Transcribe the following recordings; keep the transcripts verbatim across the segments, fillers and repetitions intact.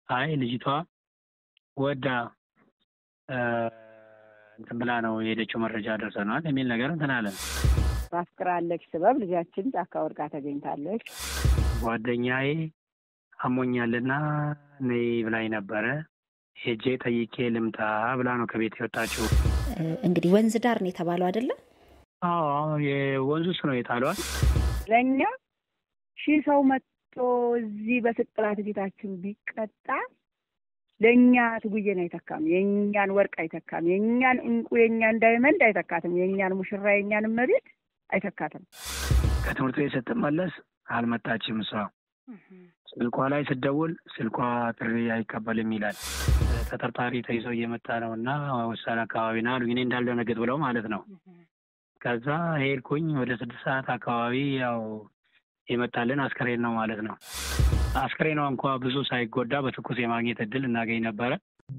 አይ ልጅቷ ወዳ እንትን ብላ ነው የሄደችው መረጃ ደርሰናል የሚል ነገር እንትን አለ። ታስክራለች ሰበብ ልጃችን ጫካ ወድቃ ተገኝታለች። ጓደኛዬ አሞኛልና ነይ ብላኝ ነበረ ሄጄ ጠይቄ ልምጣ ብላ ነው ከቤት የወጣችው። እንግዲህ ወንዝ ዳር ነው የተባለው አይደለ? አዎ የወንዙ ውስጥ ነው የጣሏት። ለኛ ሺህ ሰው መጥቶ እዚህ በስቅላት ቤታችን ቢቀጣ ለኛ ትጉየን አይተካም፣ የኛን ወርቅ አይተካም፣ የኛን እንቁ የኛን ዳይመንድ አይተካትም፣ የኛን ሙሽራ የኛን መሬት አይተካትም። ከትምህርት ቤት ስትመለስ አልመጣችም። እሷ ስልኳ ላይ ስትደውል ስልኳ ጥሪ አይቀበልም ይላል። ተጠርጣሪ ተይዞ እየመጣ ነውና ወሳላ አካባቢ ና አሉኝ። እኔ እንዳልደነግጥ ብለው ማለት ነው። ከዛ ሄድኩኝ። ወደ ስድስት ሰዓት አካባቢ ያው የመጣልን አስከሬን ነው ማለት ነው። አስከሬኗ እንኳን ብዙ ሳይጎዳ በትኩስ የማግኘት እድል እናገኝ ነበረ።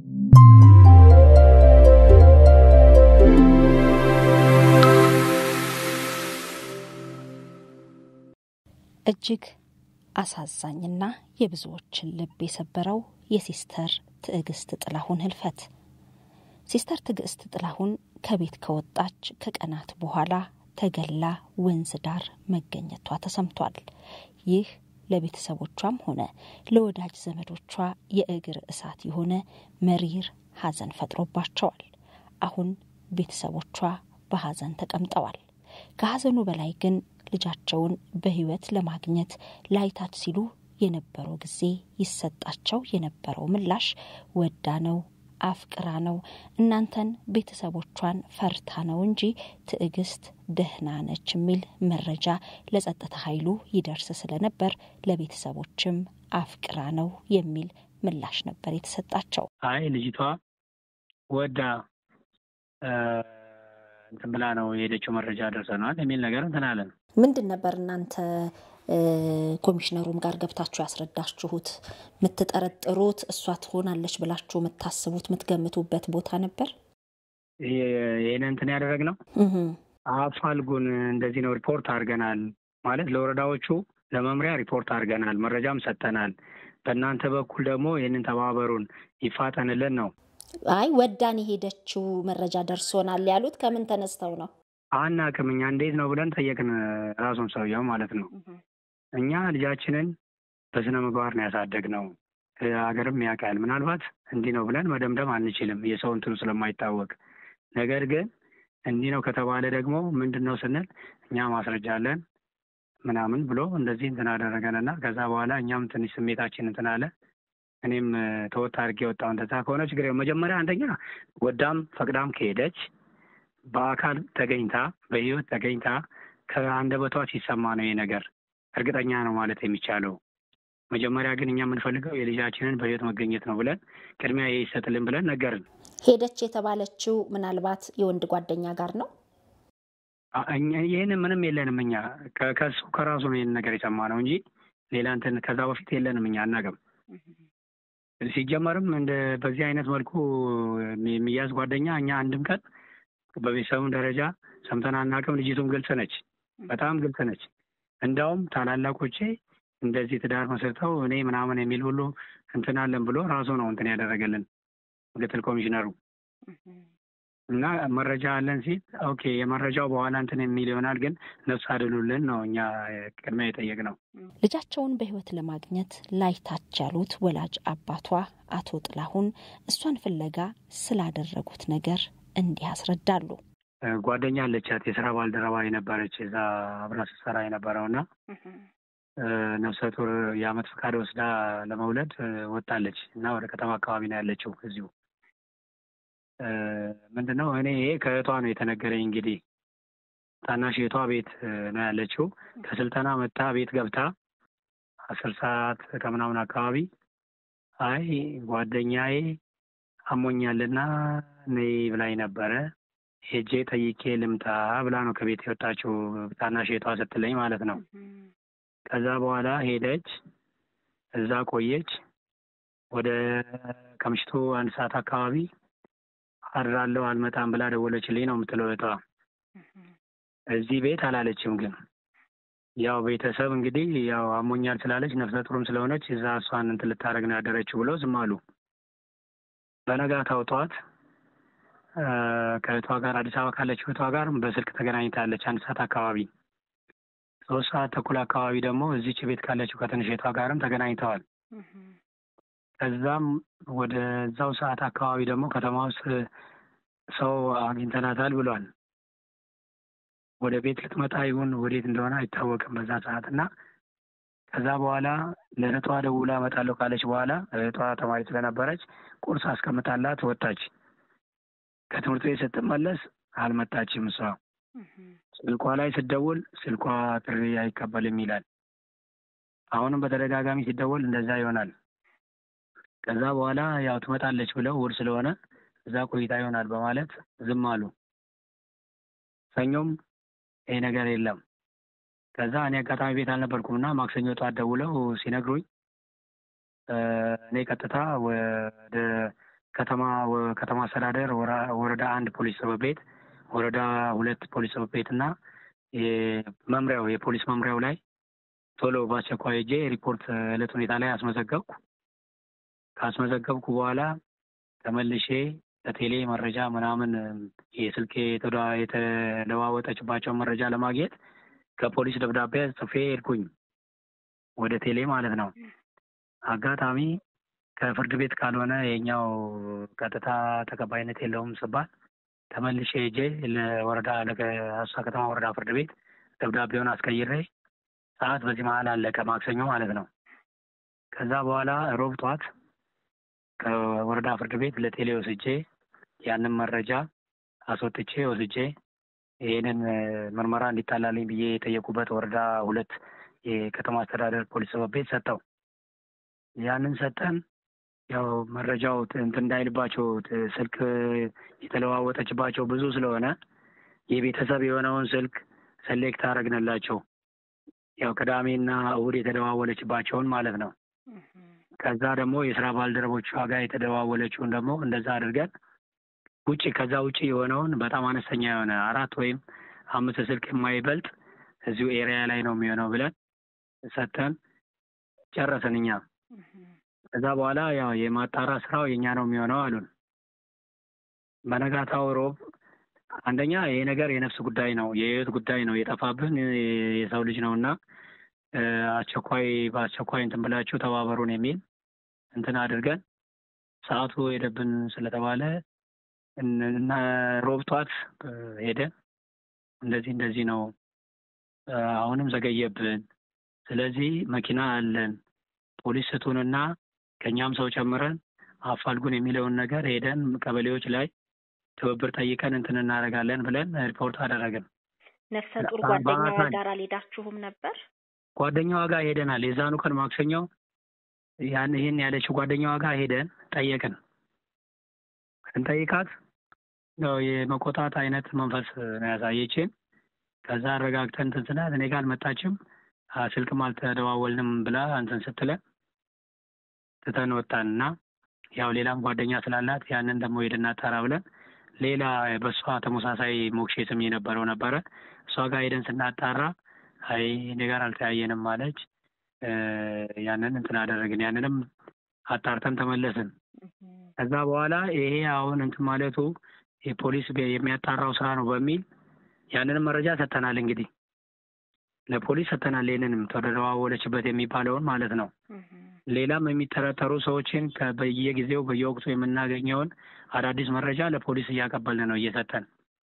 እጅግ አሳዛኝና የብዙዎችን ልብ የሰበረው የሲስተር ትዕግስት ጥላሁን ህልፈት። ሲስተር ትዕግስት ጥላሁን ከቤት ከወጣች ከቀናት በኋላ ተገላ ወንዝ ዳር መገኘቷ ተሰምቷል። ይህ ለቤተሰቦቿም ሆነ ለወዳጅ ዘመዶቿ የእግር እሳት የሆነ መሪር ሐዘን ፈጥሮባቸዋል። አሁን ቤተሰቦቿ በሐዘን ተቀምጠዋል። ከሐዘኑ በላይ ግን ልጃቸውን በህይወት ለማግኘት ላይታች ሲሉ የነበረው ጊዜ ይሰጣቸው የነበረው ምላሽ ወዳ ነው አፍቅራ ነው እናንተን ቤተሰቦቿን ፈርታ ነው እንጂ ትዕግስት ደህና ነች የሚል መረጃ ለጸጥታ ኃይሉ ይደርስ ስለነበር ለቤተሰቦችም አፍቅራ ነው የሚል ምላሽ ነበር የተሰጣቸው። አይ ልጅቷ ወዳ እንትን ብላ ነው የሄደችው መረጃ ደርሰናል የሚል ነገር እንትን አለን። ምንድን ነበር እናንተ ኮሚሽነሩም ጋር ገብታችሁ ያስረዳችሁት? ምትጠረጥሩት እሷ ትሆናለች ብላችሁ ምታስቡት ምትገምቱበት ቦታ ነበር? ይሄን እንትን ያደረግነው አፋልጉን እንደዚህ ነው ሪፖርት አድርገናል ማለት ለወረዳዎቹ ለመምሪያ ሪፖርት አድርገናል፣ መረጃም ሰጥተናል። በእናንተ በኩል ደግሞ ይሄንን ተባበሩን ይፋጠንልን ነው። አይ ወዳን ሄደችው መረጃ ደርሶናል ያሉት ከምን ተነስተው ነው? አናውቅም። እኛ እንዴት ነው ብለን ጠየቅን ራሱን ሰውየው ማለት ነው። እኛ ልጃችንን በስነ ምግባር ነው ያሳደግነው፣ ሀገርም ያውቃል። ምናልባት እንዲህ ነው ብለን መደምደም አንችልም የሰው እንትኑ ስለማይታወቅ። ነገር ግን እንዲህ ነው ከተባለ ደግሞ ምንድነው ስንል እኛ ማስረጃ አለን ምናምን ብሎ እንደዚህ እንትን አደረገንና ከዛ በኋላ እኛም ትንሽ ስሜታችን እንትን አለ። እኔም ተወት አድርጌ ወጣሁ። እንደዛ ከሆነ ችግር የለም። መጀመሪያ አንደኛ ወዳም ፈቅዳም ከሄደች በአካል ተገኝታ በህይወት ተገኝታ ከአንደበቷ ሲሰማ ነው ይሄ ነገር እርግጠኛ ነው ማለት የሚቻለው። መጀመሪያ ግን እኛ የምንፈልገው የልጃችንን በህይወት መገኘት ነው ብለን ቅድሚያ ይሰጥልን ብለን ነገርን። ሄደች የተባለችው ምናልባት የወንድ ጓደኛ ጋር ነው? ይሄን ምንም የለንም እኛ ከሱ ከራሱ ነው ይሄን ነገር የሰማነው እንጂ ሌላ እንትን ከዛ በፊት የለንም እኛ አናውቅም። ሲጀመርም እንደ በዚህ አይነት መልኩ የሚያዝ ጓደኛ እኛ አንድም ቀን በቤተሰቡም ደረጃ ሰምተን አናውቅም። ልጅቱም ግልጽ ነች፣ በጣም ግልጽ ነች። እንዳውም ታላላቆቼ እንደዚህ ትዳር መስርተው እኔ ምናምን የሚል ሁሉ እንትን አለን ብሎ ራሱ ነው እንትን ያደረገልን ምክትል ኮሚሽነሩ እና መረጃ አለን ሲል ኦኬ የመረጃው በኋላ እንትን የሚል ይሆናል፣ ግን ነፍስ አድኑልን ነው እኛ ቅድሚያ የጠየቅነው። ልጃቸውን በህይወት ለማግኘት ላይታች ያሉት ወላጅ አባቷ አቶ ጥላሁን እሷን ፍለጋ ስላደረጉት ነገር እንዲህ ያስረዳሉ። ጓደኛ አለቻት የሥራ ባልደረባ የነበረች እዛ አብራ ስትሰራ የነበረውና ነፍሰ ጡር የዓመት ፈቃድ ወስዳ ለመውለድ ወጣለች እና ወደ ከተማ አካባቢ ነው ያለችው። እዚሁ ምንድነው እኔ ከእህቷ ነው የተነገረኝ። እንግዲህ ታናሽ እህቷ ቤት ነው ያለችው። ከስልጠና መጣ ቤት ገብታ አስር ሰዓት ከምናምን አካባቢ አይ ጓደኛዬ አሞኛልና ነይ ብላኝ ነበረ ሄጄ ጠይቄ ልምጣ ብላ ነው ከቤት የወጣችው ታናሽ እህቷ ስትለኝ ማለት ነው። ከዛ በኋላ ሄደች፣ እዛ ቆየች። ወደ ከምሽቱ አንድ ሰዓት አካባቢ አድራለሁ አልመጣም ብላ ደወለችልኝ ነው የምትለው እህቷ። እዚህ ቤት አላለችም፣ ግን ያው ቤተሰብ እንግዲህ ያው አሞኛል ስላለች ነፍሰ ጡርም ስለሆነች እዛ እሷን እንትን ልታደርግ ነው ያደረችው ብለው ዝም አሉ። በነጋታው ጠዋት ከእህቷ ጋር አዲስ አበባ ካለችው እህቷ ጋር በስልክ ተገናኝታለች። አንድ ሰዓት አካባቢ ሶስት ሰዓት ተኩል አካባቢ ደግሞ እዚች ቤት ካለችው ከትንሽ እህቷ ጋርም ተገናኝተዋል። ከዛም ወደ እዛው ሰዓት አካባቢ ደግሞ ከተማ ውስጥ ሰው አግኝተናታል ብሏል። ወደ ቤት ልትመጣ ይሁን ወዴት እንደሆነ አይታወቅም በዛ ሰዓት እና ከዛ በኋላ ለእህቷ ደውላ እመጣለሁ ካለች በኋላ እህቷ ተማሪ ስለነበረች ቁርስ አስቀምጣላት ወጣች። ከትምህርት ቤት ስትመለስ አልመጣችም። እሷ ስልኳ ላይ ስትደውል ስልኳ ጥሪ አይቀበልም ይላል። አሁንም በተደጋጋሚ ሲደወል እንደዛ ይሆናል። ከዛ በኋላ ያው ትመጣለች ብለው ውር ስለሆነ እዛ ቆይታ ይሆናል በማለት ዝም አሉ። ሰኞም ይሄ ነገር የለም። ከዛ እኔ አጋጣሚ ቤት አልነበርኩም እና ማክሰኞ ጠዋት ደውለው ሲነግሩኝ እኔ ቀጥታ ወደ ከተማ ከተማ አስተዳደር ወረዳ አንድ ፖሊስ ጽሕፈት ቤት፣ ወረዳ ሁለት ፖሊስ ጽሕፈት ቤት እና የመምሪያው የፖሊስ መምሪያው ላይ ቶሎ በአስቸኳይ ሄጄ ሪፖርት ዕለት ሁኔታ ላይ አስመዘገብኩ። ካስመዘገብኩ በኋላ ተመልሼ ለቴሌ መረጃ ምናምን የስልኬ የተለዋወጠችባቸው መረጃ ለማግኘት ከፖሊስ ደብዳቤ ጽፌ ሄድኩኝ ወደ ቴሌ ማለት ነው። አጋጣሚ ከፍርድ ቤት ካልሆነ የኛው ቀጥታ ተቀባይነት የለውም ስባል ተመልሼ ሄጄ ለወረዳ ለአሶሳ ከተማ ወረዳ ፍርድ ቤት ደብዳቤውን አስቀይሬ ሰዓት በዚህ መሀል አለቀ፣ ማክሰኞ ማለት ነው። ከዛ በኋላ ሮብ ጠዋት ከወረዳ ፍርድ ቤት ለቴሌ ወስጄ ያንን መረጃ አስወጥቼ ወስጄ ይህንን ምርመራ እንዲጣላልኝ ብዬ የጠየቁበት ወረዳ ሁለት የከተማ አስተዳደር ፖሊስ ጽሕፈት ቤት ሰጠው። ያንን ሰጠን። ያው መረጃው እንትን እንዳይልባቸው ስልክ የተለዋወጠችባቸው ብዙ ስለሆነ የቤተሰብ የሆነውን ስልክ ሰሌክት አደረግንላቸው። ያው ቅዳሜና እሑድ የተደዋወለችባቸውን ማለት ነው። ከዛ ደግሞ የስራ ባልደረቦቿ ጋር የተደዋወለችውን ደግሞ እንደዛ አድርገን ውጪ ከዛ ውጪ የሆነውን በጣም አነስተኛ የሆነ አራት ወይም አምስት ስልክ የማይበልጥ እዚሁ ኤሪያ ላይ ነው የሚሆነው ብለን ሰተን ጨረስን እኛ። ከዛ በኋላ ያው የማጣራ ስራው የኛ ነው የሚሆነው አሉን። በነጋታው ሮብ አንደኛ ይሄ ነገር የነፍስ ጉዳይ ነው፣ የህይወት ጉዳይ ነው፣ የጠፋብን የሰው ልጅ ነው እና አስቸኳይ በአስቸኳይ እንትን ብላችሁ ተባበሩን የሚል እንትን አድርገን ሰዓቱ ሄደብን ስለተባለ እና ሮብ ጠዋት ሄደ እንደዚህ እንደዚህ ነው፣ አሁንም ዘገየብን፣ ስለዚህ መኪና አለን ፖሊስ ስጡንና ከኛም ሰው ጨምረን አፋልጉን የሚለውን ነገር ሄደን ቀበሌዎች ላይ ትብብር ጠይቀን እንትን እናደርጋለን ብለን ሪፖርት አደረግን። ነፍሰ ጡር ጓደኛዋ ጋር አልሄዳችሁም ነበር? ጓደኛዋ ጋር ሄደናል። የዛኑ ቀን ማክሰኞ ያን ይሄን ያለችው ጓደኛዋ ጋር ሄደን ጠየቅን። እንጠይቃት ነው የመቆጣት አይነት መንፈስ ነው ያሳየችን። ከዛ አረጋግተን እንትን ስናት እኔ ጋር አልመጣችም ስልክም አልተደዋወልንም ብላ እንትን ስትለን ትተን ወጣንና ያው ሌላም ጓደኛ ስላላት ያንን ደግሞ ሄደን እናጣራ ብለን ሌላ በሷ ተመሳሳይ ሞክሼ ስም የነበረው ነበረ። እሷ ጋር ሄደን ስናጣራ አይ እኔ ጋር አልተያየንም ማለች። ያንን እንትን አደረግን። ያንንም አጣርተን ተመለስን። ከዛ በኋላ ይሄ አሁን እንትን ማለቱ የፖሊስ የሚያጣራው ስራ ነው በሚል ያንንም መረጃ ሰጥተናል። እንግዲህ ለፖሊስ ሰጥተናል። ይሄንንም ተደዋወለችበት የሚባለውን ማለት ነው። ሌላም የሚጠረጠሩ ሰዎችን በየጊዜው በየወቅቱ የምናገኘውን አዳዲስ መረጃ ለፖሊስ እያቀበልን ነው እየሰጠን።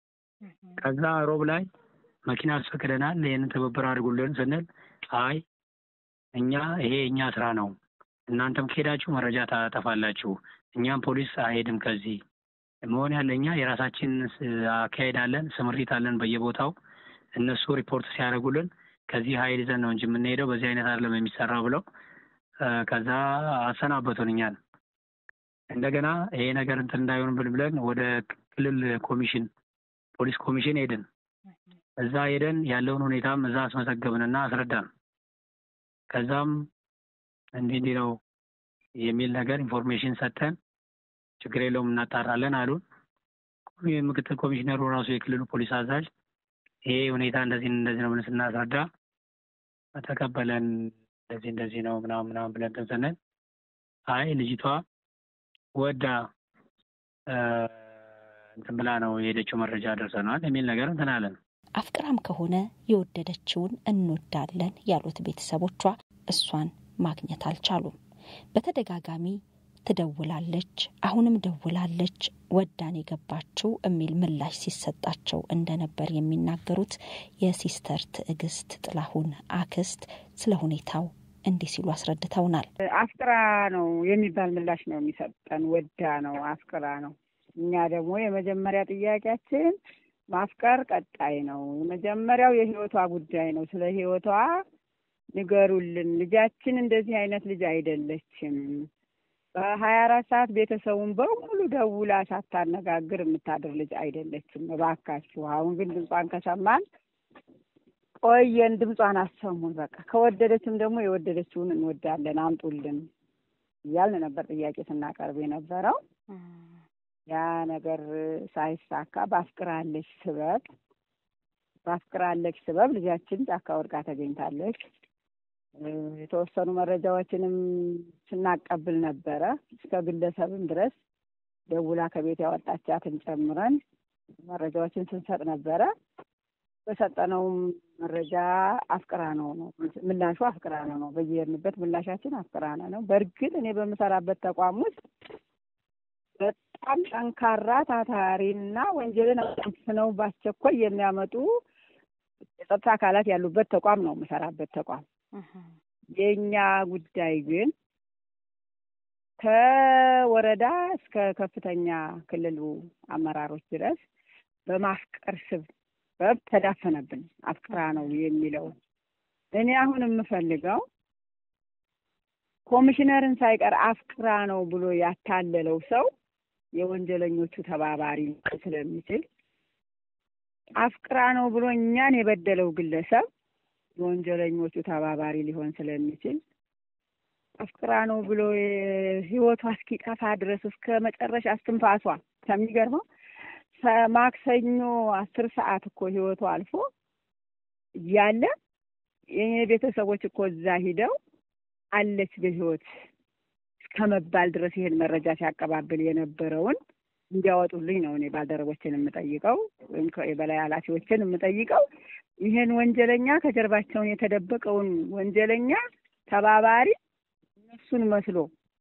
ከዛ ሮብ ላይ መኪና አስፈቅደናል ይሄንን ትብብር አድርጉልን ስንል አይ እኛ ይሄ እኛ ስራ ነው፣ እናንተም ከሄዳችሁ መረጃ ታጠፋላችሁ፣ እኛም ፖሊስ አይሄድም። ከዚህ መሆን ያለኛ የራሳችን አካሄድ አለን፣ ስምሪት አለን በየቦታው እነሱ ሪፖርት ሲያደርጉልን ከዚህ ኃይል ይዘን ነው እንጂ የምንሄደው በዚህ አይነት አይደለም የሚሰራው ብለው ከዛ አሰናበቱን እኛን። እንደገና ይሄ ነገር እንትን እንዳይሆን ብለን ወደ ክልል ኮሚሽን ፖሊስ ኮሚሽን ሄድን። እዛ ሄደን ያለውን ሁኔታም እዛ አስመዘገብንና አስረዳን። ከዛም እንዲህ እንዲህ ነው የሚል ነገር ኢንፎርሜሽን ሰጠን። ችግር የለውም እናጣራለን አሉን። ምክትል ኮሚሽነሩ ራሱ የክልሉ ፖሊስ አዛዥ ይሄ ሁኔታ እንደዚህ እንደዚህ ነው ብለን ስናስረዳ ተቀበለን እንደዚህ እንደዚህ ነው ምናምን ምናምን ብለን ተዘነን አይ ልጅቷ ወዳ እንትን ብላ ነው የሄደችው መረጃ ደርሰናል የሚል ነገር እንትን አለን። አፍቅራም ከሆነ የወደደችውን እንወዳለን ያሉት ቤተሰቦቿ እሷን ማግኘት አልቻሉም። በተደጋጋሚ ትደውላለች፣ አሁንም ደውላለች፣ ወዳን የገባችው የሚል ምላሽ ሲሰጣቸው እንደነበር የሚናገሩት የሲስተር ትዕግስት ጥላሁን አክስት ስለ ሁኔታው እንዲህ ሲሉ አስረድተውናል። አፍቅራ ነው የሚባል ምላሽ ነው የሚሰጠን፣ ወዳ ነው አፍቅራ ነው። እኛ ደግሞ የመጀመሪያ ጥያቄያችን ማፍቀር ቀጣይ ነው። የመጀመሪያው የህይወቷ ጉዳይ ነው። ስለ ህይወቷ ንገሩልን። ልጃችን እንደዚህ አይነት ልጅ አይደለችም። በሀያ አራት ሰዓት ቤተሰቡን በሙሉ ደውላ ሳታነጋግር የምታድር ልጅ አይደለችም። እባካችሁ አሁን ግን ድምጿን ከሰማን ቆየን፣ ድምጿን አሰሙን። በቃ ከወደደችም ደግሞ የወደደችውን እንወዳለን አምጡልን እያልን ነበር ጥያቄ ስናቀርብ የነበረው። ያ ነገር ሳይሳካ ባፍቅራለች ስበብ ባፍቅራለች ስበብ ልጃችን ጫካ ወድቃ ተገኝታለች። የተወሰኑ መረጃዎችንም ስናቀብል ነበረ። እስከ ግለሰብም ድረስ ደውላ ከቤት ያወጣቻትን ጨምረን መረጃዎችን ስንሰጥ ነበረ። በሰጠነውም መረጃ አፍቅራ ነው ነው ምላሹ አፍቅራ ነው ነው በየሄድንበት ምላሻችን አፍቅራ ነው። በእርግጥ እኔ በምሰራበት ተቋም ውስጥ በጣም ጠንካራ ታታሪና ወንጀልን አጥፍተው ባስቸኳይ የሚያመጡ የጸጥታ አካላት ያሉበት ተቋም ነው የምሰራበት ተቋም። የኛ ጉዳይ ግን ከወረዳ እስከ ከፍተኛ ክልሉ አመራሮች ድረስ በማፍቀር ስበብ ተዳፈነብን። አፍቅራ ነው የሚለው እኔ አሁን የምፈልገው ኮሚሽነርን ሳይቀር አፍቅራ ነው ብሎ ያታለለው ሰው የወንጀለኞቹ ተባባሪ ስለሚችል አፍቅራ ነው ብሎ እኛን የበደለው ግለሰብ የወንጀለኞቹ ተባባሪ ሊሆን ስለሚችል አፍቅራ ነው ብሎ ህይወቷ እስኪጠፋ ድረስ እስከ መጨረሻ እስትንፋሷ ከሚገርመው ማክሰኞ አስር ሰዓት እኮ ህይወቷ አልፎ ያለ የኔ ቤተሰቦች እኮ እዛ ሂደው አለች በህይወት ከመባል ድረስ ይሄን መረጃ ሲያቀባብል የነበረውን እንዲያወጡልኝ ነው እኔ ባልደረቦችን የምጠይቀው ወይም ከበላይ ኃላፊዎችን የምጠይቀው። ይሄን ወንጀለኛ ከጀርባቸውን የተደበቀውን ወንጀለኛ ተባባሪ እነሱን መስሎ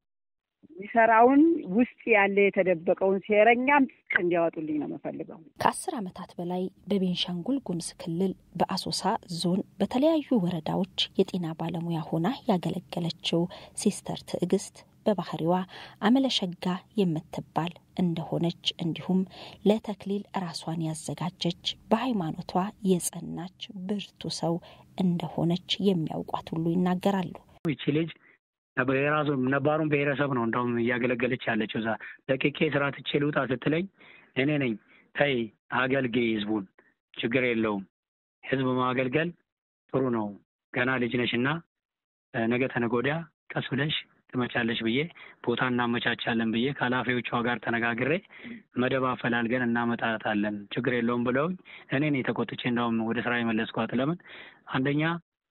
ይሰራውን ውስጥ ያለ የተደበቀውን ሴረኛም እንዲያወጡልኝ ነው የምፈልገው። ከአስር ዓመታት በላይ በቤንሻንጉል ጉሙዝ ክልል በአሶሳ ዞን በተለያዩ ወረዳዎች የጤና ባለሙያ ሆና ያገለገለችው ሲስተር ትዕግስት በባህሪዋ አመለሸጋ የምትባል እንደሆነች እንዲሁም ለተክሊል ራሷን ያዘጋጀች በሃይማኖቷ የጸናች ብርቱ ሰው እንደሆነች የሚያውቋት ሁሉ ይናገራሉ። እቺ ልጅ በየራሱ ነባሩን ብሔረሰብ ነው እንደውም እያገለገለች ያለችው። እዛ ለቄቄ ስራ ትቼ ልውጣ ስትለኝ እኔ ነኝ ተይ አገልግይ ህዝቡን፣ ችግር የለውም ህዝብ ማገልገል ጥሩ ነው፣ ገና ልጅ ነሽና ነገ ተነገ ወዲያ ቀስ ብለሽ ትመጫለሽ ብዬ ቦታ እናመቻቻለን ብዬ ከኃላፊዎቿ ጋር ተነጋግሬ መደብ አፈላልገን እናመጣታለን ችግር የለውም ብለው እኔ ነኝ ተቆጥቼ እንደውም ወደ ስራ የመለስኳት። ለምን አንደኛ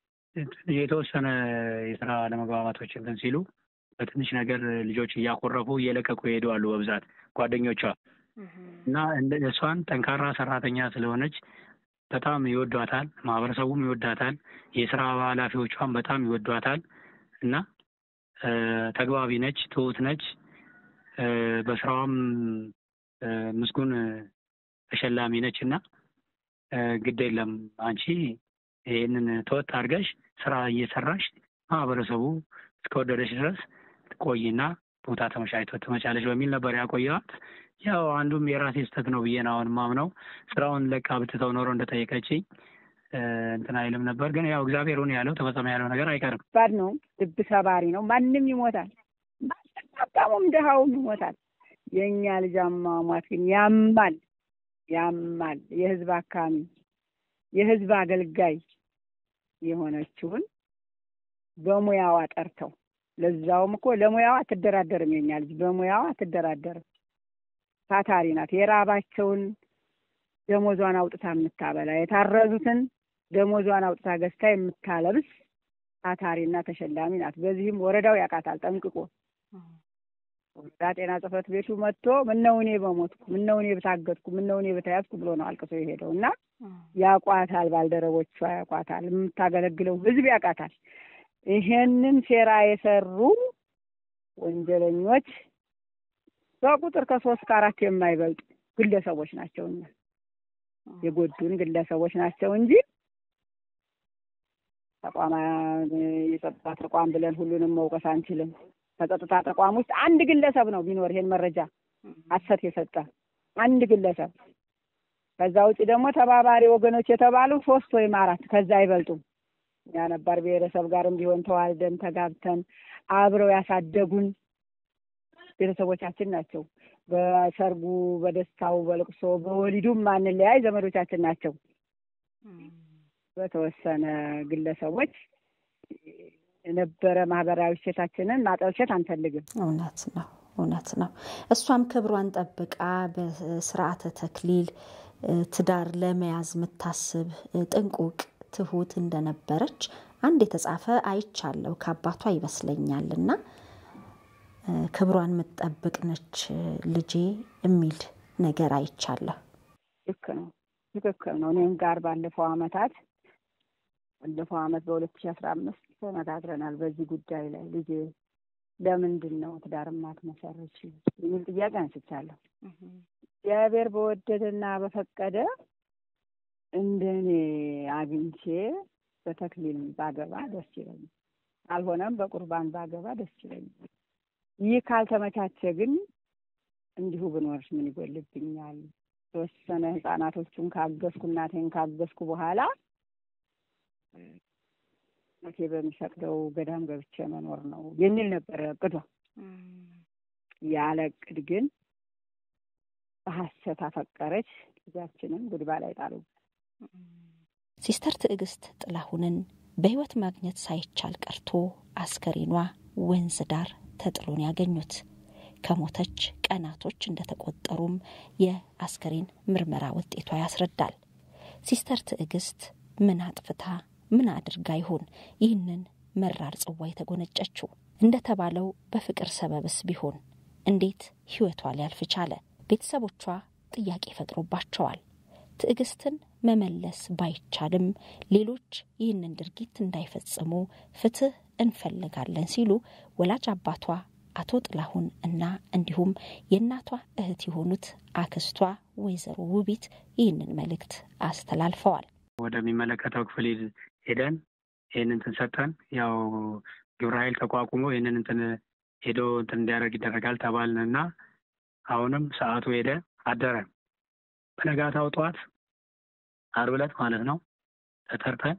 የተወሰነ የስራ ለመግባባቶች እንትን ሲሉ በትንሽ ነገር ልጆች እያቆረፉ እየለቀቁ ይሄዳሉ በብዛት ጓደኞቿ እና እሷን ጠንካራ ሰራተኛ ስለሆነች በጣም ይወዷታል፣ ማህበረሰቡም ይወዳታል፣ የስራ ኃላፊዎቿም በጣም ይወዷታል እና ተግባቢ ነች፣ ትሁት ነች። በስራውም ምስጉን ተሸላሚ ነችና ግድ የለም አንቺ ይሄንን ተወጥ አድርገሽ ስራ እየሰራሽ ማህበረሰቡ እስከወደደሽ ድረስ ቆይና ቦታ ተመቻችቶ ትመጫለሽ በሚል ነበር ያቆየዋት። ያው አንዱም የራሴ ስህተት ነው ብዬ ነው አሁን ማምነው። ስራውን ለቃ ብትተው ኖሮ እንደጠየቀችኝ እንትን አይልም ነበር። ግን ያው እግዚአብሔር ሆነ ያለው ተፈጸመ ያለው ነገር አይቀርም። ባድ ነው፣ ልብ ሰባሪ ነው። ማንም ይሞታል፣ ማንም ደሃውም ይሞታል። የኛ ልጅማ ሟት ግን ያማል ያማል። የህዝብ አካሚ የህዝብ አገልጋይ የሆነችውን በሙያዋ ጠርተው ለዛውም እኮ ለሙያዋ አትደራደርም። የኛ ልጅ በሙያዋ አትደራደርም። ታታሪ ናት። የራባቸውን ደሞዟን አውጥታ የምታበላ፣ የታረዙትን ደሞዟን አውጥታ ገዝታ የምታለብስ ታታሪና ተሸላሚ ናት። በዚህም ወረዳው ያውቃታል ጠንቅቆ። ወረዳ ጤና ጽሕፈት ቤቱ መጥቶ ምነው እኔ በሞትኩ ምነው እኔ በታገትኩ ምነው እኔ በተያዝኩ ብሎ ነው አልቅሶ የሄደው እና ያውቋታል፣ ባልደረቦቿ ያውቋታል፣ የምታገለግለው ህዝብ ያውቃታል። ይሄንን ሴራ የሰሩ ወንጀለኞች በቁጥር ከሶስት ከአራት የማይበልጡ ግለሰቦች ናቸውና የጎዱን ግለሰቦች ናቸው እንጂ ተቋማ የጸጥታ ተቋም ብለን ሁሉንም መውቀስ አንችልም። ከጸጥታ ተቋም ውስጥ አንድ ግለሰብ ነው ቢኖር ይሄን መረጃ አሰት የሰጠ አንድ ግለሰብ። ከዛ ውጪ ደግሞ ተባባሪ ወገኖች የተባሉ ሶስት ወይም አራት ከዛ አይበልጡም። ያ ነባር ብሔረሰብ ጋርም ቢሆን ተዋልደን ተጋብተን አብረው ያሳደጉን ቤተሰቦቻችን ናቸው። በሰርጉ፣ በደስታው፣ በልቅሶ፣ በወሊዱም ማንለያይ ዘመዶቻችን ናቸው። በተወሰነ ግለሰቦች የነበረ ማህበራዊ እሴታችንን ማጠልሸት አንፈልግም። እውነት ነው እውነት ነው። እሷም ክብሯን ጠብቃ በስርዓተ ተክሊል ትዳር ለመያዝ የምታስብ ጥንቁቅ ትሁት እንደነበረች አንድ የተጻፈ አይቻለሁ ከአባቷ ይመስለኛልና ክብሯን የምትጠብቅ ነች ልጄ የሚል ነገር አይቻለሁ። ልክ ነው ትክክል ነው። እኔም ጋር ባለፈው አመታት ባለፈው አመት በሁለት ሺህ አስራ አምስት ተነጋግረናል በዚህ ጉዳይ ላይ ልጄ ለምንድን ነው ትዳር ማትመሰርች የሚል ጥያቄ አንስቻለሁ። እግዚአብሔር በወደደና በፈቀደ እንደኔ አግኝቼ በተክሊል ባገባ ደስ ይለኛል፣ አልሆነም በቁርባን ባገባ ደስ ይለኛል። ይህ ካልተመቻቸ ግን እንዲሁ ብኖርሽ ምን ይጎልብኛል? ተወሰነ ህፃናቶቹን ካገዝኩ እናቴን ካገዝኩ በኋላ መቼ በሚፈቅደው ገዳም ገብቼ መኖር ነው የሚል ነበር እቅዷ። ያለ እቅድ ግን በሐሰት አፈቀረች። ልጃችንን ጉድባ ላይ ጣሉ። ሲስተር ትዕግስት ጥላሁንን በህይወት ማግኘት ሳይቻል ቀርቶ አስከሬኗ ወንዝ ዳር ተጥሎን ያገኙት። ከሞተች ቀናቶች እንደተቆጠሩም የአስከሬን ምርመራ ውጤቷ ያስረዳል። ሲስተር ትዕግስት ምን አጥፍታ ምን አድርጋ ይሆን ይህንን መራር ጽዋ የተጎነጨችው? እንደተባለው በፍቅር ሰበብስ ቢሆን እንዴት ህይወቷ ሊያልፍ ቻለ? ቤተሰቦቿ ጥያቄ ፈጥሮባቸዋል። ትዕግስትን መመለስ ባይቻልም ሌሎች ይህንን ድርጊት እንዳይፈጽሙ ፍትህ እንፈልጋለን ሲሉ ወላጅ አባቷ አቶ ጥላሁን እና እንዲሁም የእናቷ እህት የሆኑት አክስቷ ወይዘሮ ውቢት ይህንን መልእክት አስተላልፈዋል። ወደሚመለከተው ክፍል ሄደን ይህንን እንትን ሰጠን። ያው ግብረ ኃይል ተቋቁሞ ይህንን እንትን ሄዶ እንትን እንዲያደርግ ይደረጋል ተባልንና አሁንም ሰዓቱ ሄደ አደረ። በነጋታው ጠዋት ዓርብ ዕለት ማለት ነው ተጠርተን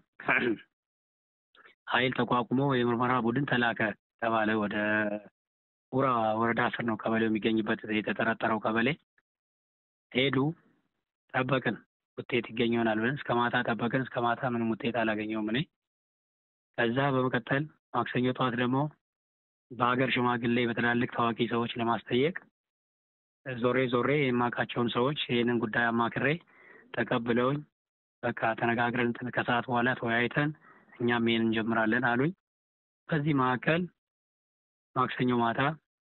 ኃይል ተቋቁሞ የምርመራ ቡድን ተላከ ተባለ። ወደ ውራ ወረዳ ስር ነው ቀበሌው የሚገኝበት የተጠረጠረው ቀበሌ። ሄዱ። ጠበቅን ውጤት ይገኝ ይሆናል ብለን እስከ ማታ ጠበቅን። እስከ ማታ ምንም ውጤት አላገኘውም እኔ። ከዛ በመቀጠል ማክሰኞ ጠዋት ደግሞ በሀገር ሽማግሌ በትላልቅ ታዋቂ ሰዎች ለማስጠየቅ ዞሬ ዞሬ የማውቃቸውን ሰዎች ይህንን ጉዳይ አማክሬ ተቀብለውኝ በቃ ተነጋግረን ከሰዓት በኋላ ተወያይተን እኛም ይሄን እንጀምራለን አሉኝ። በዚህ መካከል ማክሰኞ ማታ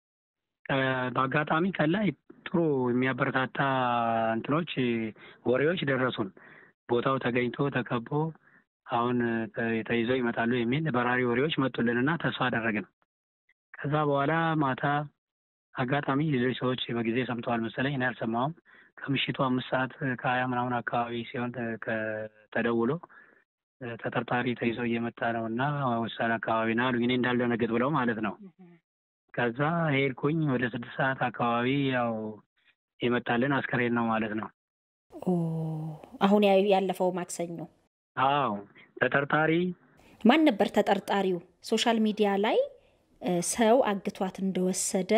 በአጋጣሚ ከላይ ጥሩ የሚያበረታታ እንትኖች ወሬዎች ደረሱን። ቦታው ተገኝቶ ተከቦ አሁን ተይዘው ይመጣሉ የሚል በራሪ ወሬዎች መጡልንና ተስፋ አደረግን። ከዛ በኋላ ማታ አጋጣሚ ሌሎች ሰዎች በጊዜ ሰምተዋል መሰለኝ፣ እኔ አልሰማሁም። ከምሽቱ አምስት ሰዓት ከሀያ ምናምን አካባቢ ሲሆን ተደውሎ ተጠርጣሪ ተይዞ እየመጣ ነው እና ወሳኝ አካባቢ ነው አሉኝ። እኔ እንዳልደነግጥ ብለው ማለት ነው። ከዛ ሄድኩኝ። ወደ ስድስት ሰዓት አካባቢ ያው የመጣልን አስከሬን ነው ማለት ነው። ኦ አሁን ያለፈው ማክሰኞ። አዎ ተጠርጣሪ ማን ነበር ተጠርጣሪው? ሶሻል ሚዲያ ላይ ሰው አግቷት እንደወሰደ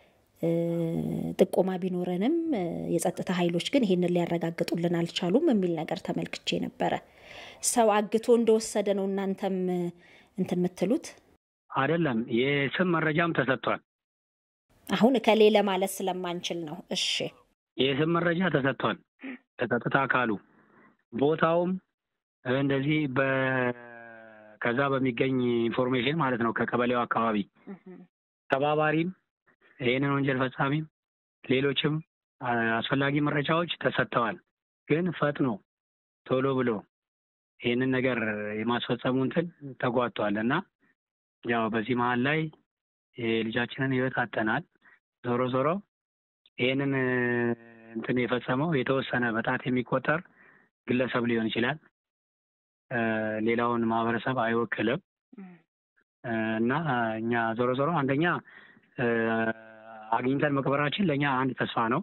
ጥቆማ ቢኖረንም የጸጥታ ኃይሎች ግን ይሄንን ሊያረጋግጡልን አልቻሉም የሚል ነገር ተመልክቼ ነበር። ሰው አግቶ እንደወሰደ ነው እናንተም እንትን የምትሉት? አይደለም፣ የስም መረጃም ተሰጥቷል። አሁን ከሌለ ማለት ስለማንችል ነው። እሺ የስም መረጃ ተሰጥቷል ለጸጥታ አካሉ። ቦታውም እንደዚህ ከዛ በሚገኝ ኢንፎርሜሽን ማለት ነው ከቀበሌው አካባቢ ተባባሪም ይሄንን ወንጀል ፈጻሚም ሌሎችም አስፈላጊ መረጃዎች ተሰጥተዋል። ግን ፈጥኖ ቶሎ ብሎ ይሄንን ነገር የማስፈጸሙ እንትን ተጓቷል እና ያው በዚህ መሀል ላይ የልጃችንን ህይወት አጥተናል። ዞሮ ዞሮ ይሄንን እንትን የፈጸመው የተወሰነ በጣት የሚቆጠር ግለሰብ ሊሆን ይችላል። ሌላውን ማህበረሰብ አይወክልም እና እኛ ዞሮ ዞሮ አንደኛ አግኝተን መቅበራችን ለኛ አንድ ተስፋ ነው።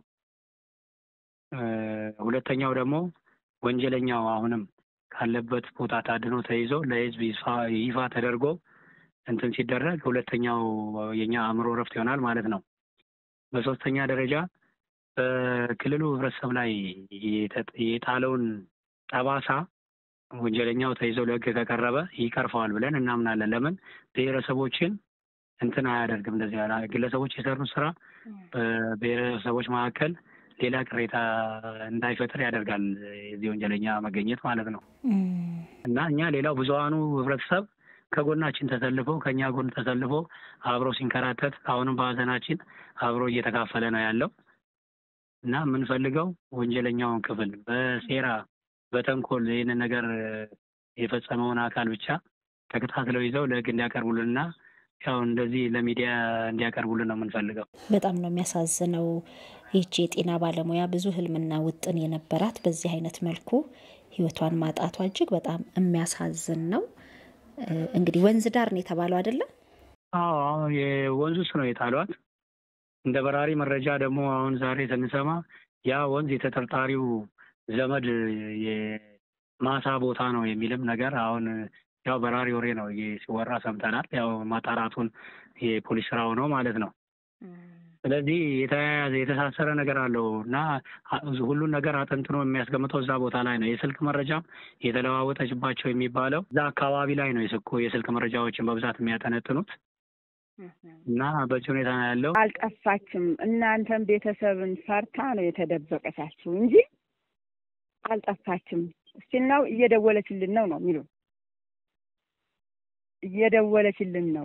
ሁለተኛው ደግሞ ወንጀለኛው አሁንም ካለበት ቦታ ታድኖ ተይዞ ለህዝብ ይፋ ተደርጎ እንትን ሲደረግ ሁለተኛው የኛ አእምሮ ረፍት ይሆናል ማለት ነው። በሶስተኛ ደረጃ በክልሉ ህብረተሰብ ላይ የጣለውን ጠባሳ ወንጀለኛው ተይዞ ለህግ ከቀረበ ይቀርፈዋል ብለን እናምናለን። ለምን ብሔረሰቦችን እንትን አያደርግም። እንደዚህ ያለ ግለሰቦች የሰሩት ስራ በብሔረሰቦች መካከል ሌላ ቅሬታ እንዳይፈጠር ያደርጋል የዚህ ወንጀለኛ መገኘት ማለት ነው እና እኛ ሌላው ብዙሃኑ ህብረተሰብ ከጎናችን ተሰልፎ ከኛ ጎን ተሰልፎ አብሮ ሲንከራተት አሁንም በሀዘናችን አብሮ እየተካፈለ ነው ያለው እና የምንፈልገው ወንጀለኛውን ክፍል በሴራ በተንኮል ይህንን ነገር የፈጸመውን አካል ብቻ ተከታትለው ይዘው ለህግ እንዲያቀርቡልንና ያው እንደዚህ ለሚዲያ እንዲያቀርቡልን ነው የምንፈልገው። በጣም ነው የሚያሳዝነው። ይህች የጤና ባለሙያ ብዙ ህልምና ውጥን የነበራት በዚህ አይነት መልኩ ህይወቷን ማጣቷ እጅግ በጣም የሚያሳዝን ነው። እንግዲህ ወንዝ ዳር ነው የተባለው አይደለ? አዎ የወንዙ ውስጥ ነው የጣሏት። እንደ በራሪ መረጃ ደግሞ አሁን ዛሬ ስንሰማ ያ ወንዝ የተጠርጣሪው ዘመድ የማሳ ቦታ ነው የሚልም ነገር አሁን ያው በራሪ ወሬ ነው ሲወራ ሰምተናል። ያው ማጣራቱን የፖሊስ ስራው ነው ማለት ነው። ስለዚህ የተያያዘ የተሳሰረ ነገር አለው እና ሁሉን ነገር አጠንጥኖ የሚያስቀምጠው እዛ ቦታ ላይ ነው። የስልክ መረጃም የተለዋወጠችባቸው የሚባለው እዛ አካባቢ ላይ ነው የስልኩ የስልክ መረጃዎችን በብዛት የሚያጠነጥኑት እና በዚህ ሁኔታ ነው ያለው። አልጠፋችም። እናንተም ቤተሰብን ፈርታ ነው የተደበቀቻችሁ እንጂ አልጠፋችም። እስቲ ነው እየደወለችልን ነው ነው የሚሉ እየደወለችልን ነው።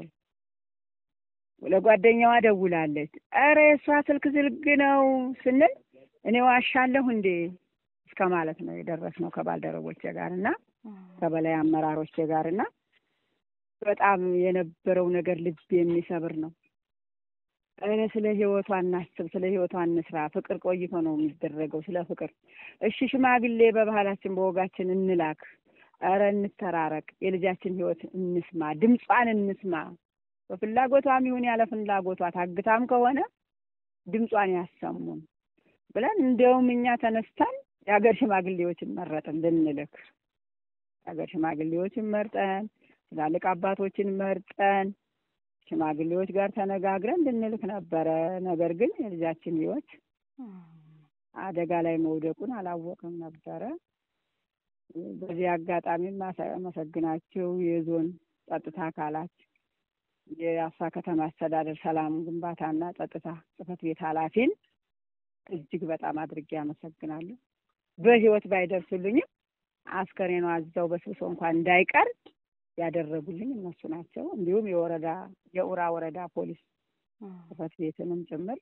ለጓደኛዋ ደውላለች። ኧረ እሷ ስልክ ዝግ ነው ስንል እኔ ዋሻለሁ እንዴ እስከ ማለት ነው የደረስነው ከባልደረቦቼ ጋርና ከበላይ አመራሮቼ ጋርና በጣም የነበረው ነገር ልብ የሚሰብር ነው። እኔ ስለ ህይወቷ እናስብ፣ ስለ ህይወቷ እንስራ። ፍቅር ቆይቶ ነው የሚደረገው ስለ ፍቅር። እሺ ሽማግሌ በባህላችን በወጋችን እንላክ። ኧረ እንተራረቅ፣ የልጃችን ህይወት እንስማ፣ ድምጿን እንስማ። በፍላጎቷም ይሁን ያለ ፍላጎቷ ታግታም ከሆነ ድምጿን ያሰሙን ብለን እንደውም እኛ ተነስተን የሀገር ሽማግሌዎችን መረጥን ልንልክ። የሀገር ሽማግሌዎችን መርጠን ትላልቅ አባቶችን መርጠን ሽማግሌዎች ጋር ተነጋግረን ልንልክ ነበረ። ነገር ግን የልጃችን ህይወት አደጋ ላይ መውደቁን አላወቅም ነበረ። በዚህ አጋጣሚ ማመሰግናቸው የዞን ጸጥታ አካላት፣ የአፋ ከተማ አስተዳደር ሰላም ግንባታና ጸጥታ ጽሕፈት ቤት ኃላፊን እጅግ በጣም አድርጌ አመሰግናለሁ። በህይወት ባይደርሱልኝም አስከሬኗ እዛው በስብሶ እንኳን እንዳይቀር ያደረጉልኝ እነሱ ናቸው። እንዲሁም የወረዳ የኡራ ወረዳ ፖሊስ ጽሕፈት ቤትንም ጭምር።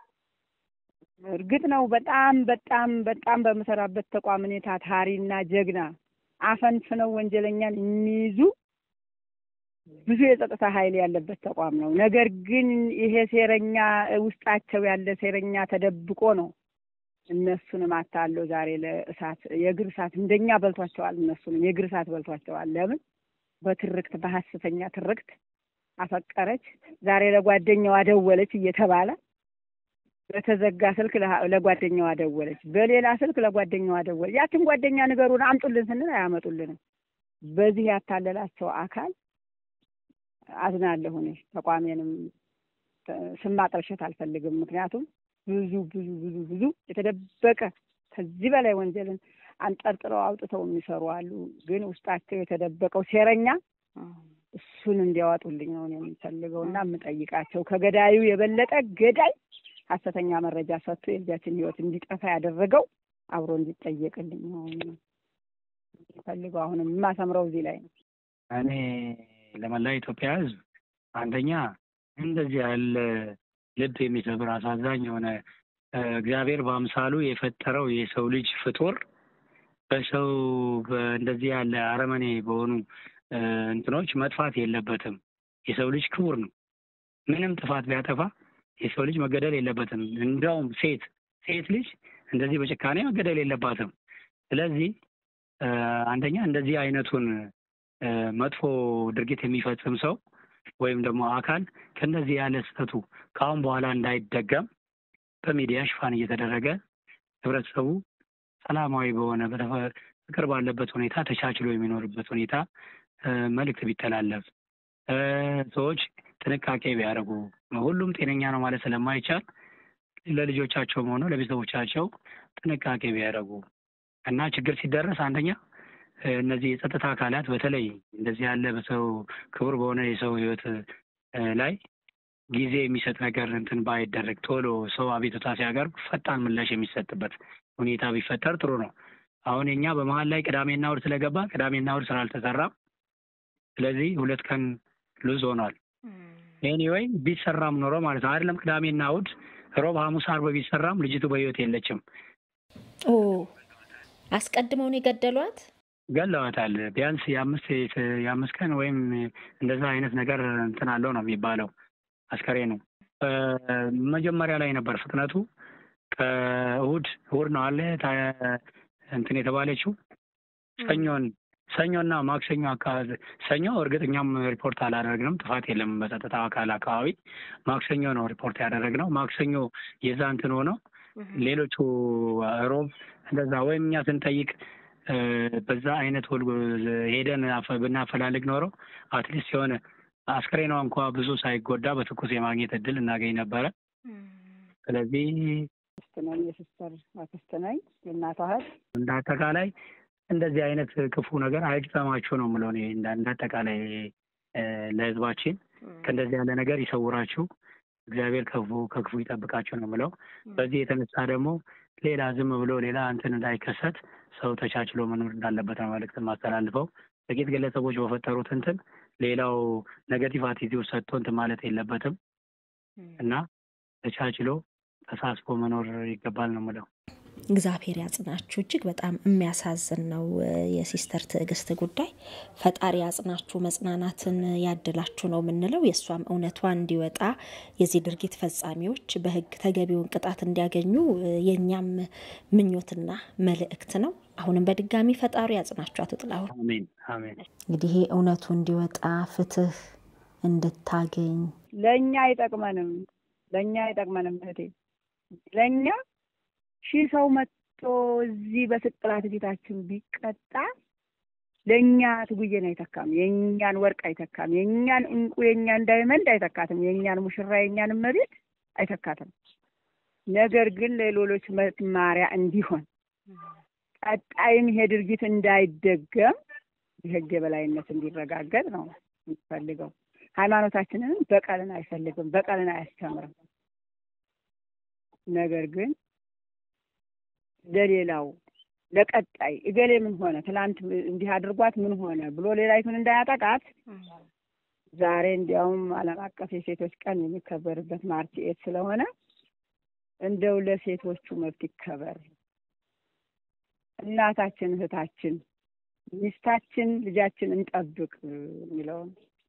እርግጥ ነው በጣም በጣም በጣም በመሰራበት ተቋም እኔ ታታሪና ጀግና አፈንፍነው ወንጀለኛን የሚይዙ ብዙ የጸጥታ ኃይል ያለበት ተቋም ነው። ነገር ግን ይሄ ሴረኛ ውስጣቸው ያለ ሴረኛ ተደብቆ ነው እነሱንም አታለው ዛሬ ለእሳት የእግር እሳት እንደኛ በልቷቸዋል። እነሱንም የእግር እሳት በልቷቸዋል። ለምን? በትርክት በሐሰተኛ ትርክት አፈቀረች፣ ዛሬ ለጓደኛዋ ደወለች እየተባለ በተዘጋ ስልክ ለጓደኛዋ ደወለች፣ በሌላ ስልክ ለጓደኛዋ ደወለች። ያችን ጓደኛ ንገሩን አምጡልን ስንል አያመጡልንም። በዚህ ያታለላቸው አካል አዝናለሁ። እኔ ተቋሜንም ስም ማጠልሸት አልፈልግም። ምክንያቱም ብዙ ብዙ ብዙ ብዙ የተደበቀ ከዚህ በላይ ወንጀልን አንጠርጥረው አውጥተው የሚሰሩ አሉ። ግን ውስጣቸው የተደበቀው ሴረኛ እሱን እንዲያወጡልኝ ነው የምፈልገውና የምጠይቃቸው። ከገዳዩ የበለጠ ገዳይ ሐሰተኛ መረጃ ሰጥቶ የልጃችን ህይወት እንዲጠፋ ያደረገው አብሮ እንዲጠየቅልኝ ነው የምፈልገው። አሁንም የማሰምረው እዚህ ላይ ነው። እኔ ለመላ ኢትዮጵያ ሕዝብ አንደኛ እንደዚህ ያለ ልብ የሚሰብር አሳዛኝ የሆነ እግዚአብሔር በአምሳሉ የፈጠረው የሰው ልጅ ፍጡር በሰው እንደዚህ ያለ አረመኔ በሆኑ እንትኖች መጥፋት የለበትም። የሰው ልጅ ክቡር ነው። ምንም ጥፋት ቢያጠፋ የሰው ልጅ መገደል የለበትም። እንደውም ሴት ሴት ልጅ እንደዚህ በጭካኔ መገደል የለባትም። ስለዚህ አንደኛ እንደዚህ አይነቱን መጥፎ ድርጊት የሚፈጽም ሰው ወይም ደግሞ አካል ከነዚህ ያለ ስህተቱ ከአሁን በኋላ እንዳይደገም በሚዲያ ሽፋን እየተደረገ ህብረተሰቡ ሰላማዊ በሆነ ፍቅር ባለበት ሁኔታ ተቻችሎ የሚኖርበት ሁኔታ መልእክት ቢተላለፍ፣ ሰዎች ጥንቃቄ ቢያደርጉ፣ ሁሉም ጤነኛ ነው ማለት ስለማይቻል ለልጆቻቸውም ሆነ ለቤተሰቦቻቸው ጥንቃቄ ቢያደርጉ እና ችግር ሲደረስ አንደኛ እነዚህ የጸጥታ አካላት በተለይ እንደዚህ ያለ በሰው ክቡር በሆነ የሰው ህይወት ላይ ጊዜ የሚሰጥ ነገር እንትን ባይደረግ ቶሎ ሰው አቤቱታ ሲያቀርብ ፈጣን ምላሽ የሚሰጥበት ሁኔታ ቢፈጠር ጥሩ ነው። አሁን እኛ በመሀል ላይ ቅዳሜና እሑድ ስለገባ ቅዳሜና እሑድ ስራ አልተሰራም። ስለዚህ ሁለት ቀን ሉዝ ሆኗል። ኤኒዌይ ቢሰራም ኖሮ ማለት ነው አይደለም ቅዳሜና እሑድ ሮብ፣ ሐሙስ፣ ዓርብ ቢሰራም ልጅቱ በህይወት የለችም። ኦ አስቀድመው ነው የገደሏት? ገለዋታል። ቢያንስ የአምስት የአምስት ቀን ወይም እንደዛ አይነት ነገር እንትን አለው ነው የሚባለው አስከሬኑ። መጀመሪያ ላይ ነበር ፍጥነቱ ከእሑድ እሑድ ነው አለ እንትን የተባለችው ሰኞን ሰኞና ማክሰኞ አካባቢ ሰኞ እርግጠኛም ሪፖርት አላደረግንም፣ ጥፋት የለም በጸጥታ አካል አካባቢ። ማክሰኞ ነው ሪፖርት ያደረግነው። ማክሰኞ የዛ እንትን ሆነው ሌሎቹ ሮብ እንደዛ ወይም እኛ ስንጠይቅ በዛ አይነት ሁሉ ሄደን ብናፈላልግ ኖሮ አትሊስት የሆነ አስከሬኗ እንኳ ብዙ ሳይጎዳ በትኩስ የማግኘት እድል እናገኝ ነበረ። ስለዚህ አስተናኝ የሲስተር አስተናኝ የእናቷ እህት እንደ አጠቃላይ እንደዚህ አይነት ክፉ ነገር አይግጠማችሁ ነው የምለው። እኔ እንደ አጠቃላይ ለህዝባችን ከእንደዚህ ያለ ነገር ይሰውራችሁ፣ እግዚአብሔር ክፉ ከክፉ ይጠብቃችሁ ነው የምለው። በዚህ የተነሳ ደግሞ ሌላ ዝም ብሎ ሌላ እንትን እንዳይከሰት ሰው ተቻችሎ መኖር እንዳለበት ነው መልዕክት ማስተላልፈው። ጥቂት ግለሰቦች በፈጠሩት እንትን ሌላው ኔጌቲቭ አቲቲዩድ ሰጥቶ እንትን ማለት የለበትም እና ተቻችሎ ተሳስቦ መኖር ይገባል ነው የምለው። እግዚአብሔር ያጽናችሁ። እጅግ በጣም የሚያሳዝን ነው የሲስተር ትዕግስት ጉዳይ። ፈጣሪ ያጽናችሁ፣ መጽናናትን ያድላችሁ ነው የምንለው። የሷም እውነቷ እንዲወጣ የዚህ ድርጊት ፈጻሚዎች በህግ ተገቢውን ቅጣት እንዲያገኙ የኛም ምኞትና መልእክት ነው። አሁንም በድጋሚ ፈጣሪ ያጽናችሁ አትጥላው። አሜን አሜን። እንግዲህ እውነቱ እንዲወጣ ፍትህ እንድታገኝ ለኛ አይጠቅመንም ለኛ አይጠቅመንም እህቴ ለኛ ሺህ ሰው መጥቶ እዚህ በስቅላት ቤታችን ቢቀጣ ለኛ ትጉየን አይተካም፣ የኛን ወርቅ አይተካም፣ የኛን እንቁ የኛን ዳይመንድ አይተካትም፣ የኛን ሙሽራ የኛን መሬት አይተካትም። ነገር ግን ለሌሎች መማሪያ እንዲሆን ቀጣይም ይሄ ድርጊት እንዳይደገም የህግ የበላይነት እንዲረጋገጥ ነው የሚፈልገው። ሃይማኖታችንን በቀልን አይፈልግም፣ በቀልን አያስተምርም። ነገር ግን ለሌላው ለቀጣይ እገሌ ምን ሆነ ትላንት እንዲህ አድርጓት ምን ሆነ ብሎ ሌላይቱን እንዳያጠቃት ዛሬ እንዲያውም ዓለም አቀፍ የሴቶች ቀን የሚከበርበት ማርች ኤት ስለሆነ እንደው ለሴቶቹ መብት ይከበር። እናታችን፣ እህታችን፣ ሚስታችን፣ ልጃችን እንጠብቅ የሚለው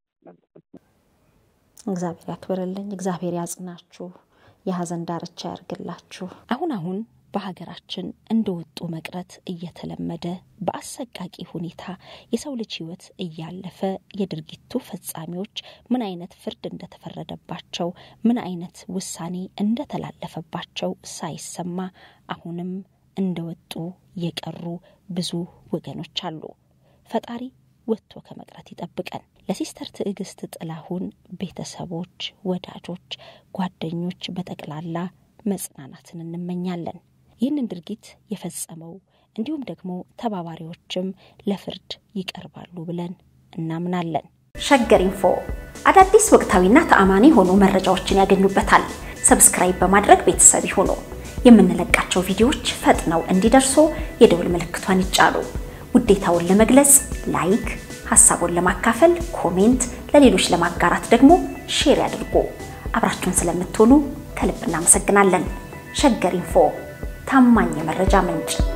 እግዚአብሔር ያክብርልኝ። እግዚአብሔር ያጽናችሁ፣ የሀዘን ዳርቻ ያርግላችሁ። አሁን አሁን በሀገራችን እንደወጡ መቅረት እየተለመደ በአሰቃቂ ሁኔታ የሰው ልጅ ህይወት እያለፈ የድርጊቱ ፈጻሚዎች ምን አይነት ፍርድ እንደተፈረደባቸው ምን አይነት ውሳኔ እንደተላለፈባቸው ሳይሰማ አሁንም እንደወጡ የቀሩ ብዙ ወገኖች አሉ። ፈጣሪ ወጥቶ ከመቅረት ይጠብቀን። ለሲስተር ትዕግስት ጥላሁን ቤተሰቦች፣ ወዳጆች፣ ጓደኞች በጠቅላላ መጽናናትን እንመኛለን። ይህንን ድርጊት የፈጸመው እንዲሁም ደግሞ ተባባሪዎችም ለፍርድ ይቀርባሉ ብለን እናምናለን። ሸገር ኢንፎ አዳዲስ ወቅታዊና ተአማኒ ሆኖ መረጃዎችን ያገኙበታል። ሰብስክራይብ በማድረግ ቤተሰብ ይሁኑ። የምንለቃቸው ቪዲዮዎች ፈጥነው እንዲደርሱ የደውል ምልክቷን ይጫኑ። ውዴታውን ለመግለጽ ላይክ፣ ሐሳቡን ለማካፈል ኮሜንት፣ ለሌሎች ለማጋራት ደግሞ ሼር ያድርጉ። አብራችሁን ስለምትሆኑ ከልብ እናመሰግናለን። ሸገር ኢንፎ ታማኝ የመረጃ ምንጭ